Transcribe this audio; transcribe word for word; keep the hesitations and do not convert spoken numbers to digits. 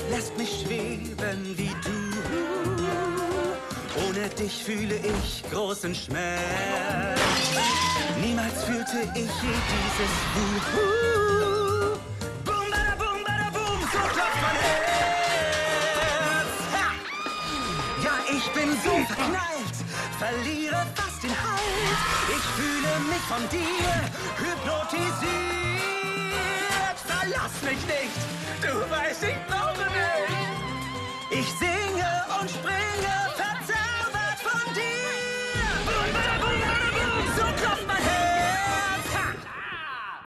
lässt mich schweben wie du. Ohne dich fühle ich großen Schmerz. Niemals fühlte ich je dieses Wuhu. Boom, bada, boom, bada, boom, so klopft mein Herz. Ha! Ja, ich bin so verknallt, verliere fast den Halt. Ich fühle mich von dir hypnotisiert. Verlass mich nicht, du weißt, ich brauche dich. Ich sehe